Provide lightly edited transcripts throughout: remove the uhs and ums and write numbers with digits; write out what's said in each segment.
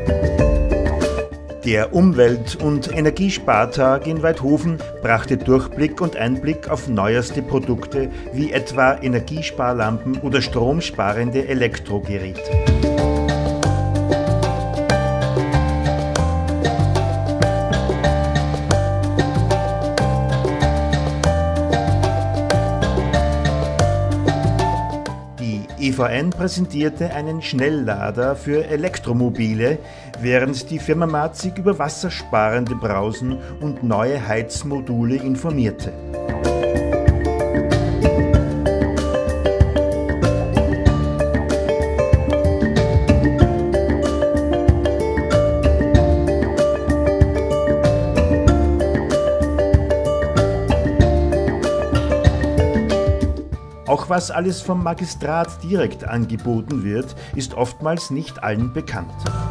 Der Umwelt- und Energiespartag in Waidhofen brachte Durchblick und Einblick auf neueste Produkte wie etwa Energiesparlampen oder stromsparende Elektrogeräte. Die EVN präsentierte einen Schnelllader für Elektromobile, während die Firma Marzig über wassersparende Brausen und neue Heizmodule informierte. Auch was alles vom Magistrat direkt angeboten wird, ist oftmals nicht allen bekannt.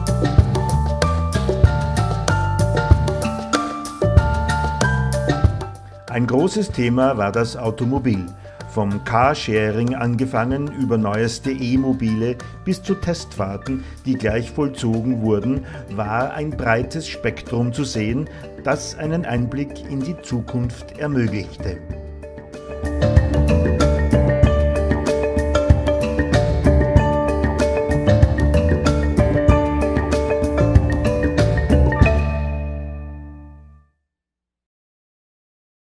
Ein großes Thema war das Automobil. Vom Carsharing angefangen über neueste E-Mobile bis zu Testfahrten, die gleich vollzogen wurden, war ein breites Spektrum zu sehen, das einen Einblick in die Zukunft ermöglichte.